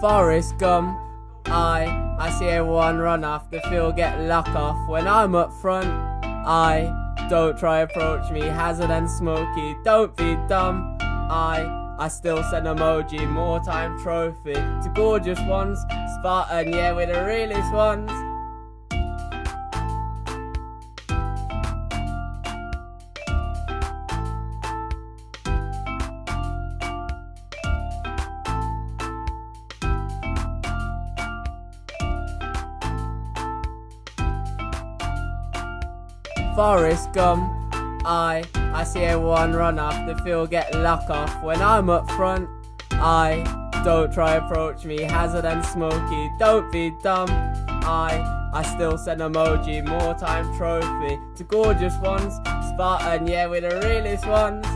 Forrest Gump. I see everyone run off the field, get luck off. When I'm up front, don't try approach me, Hazard and Smokey, don't be dumb. I still send emoji, more time trophy to gorgeous ones. Spartan, yeah, we're the realest ones. Forrest Gump. I see everyone run off the field, get luck off. When I'm up front, don't try approach me, Hazard and Smokey, don't be dumb. I still send emoji, more time trophy to gorgeous ones. Spartan, yeah, we're the realest ones.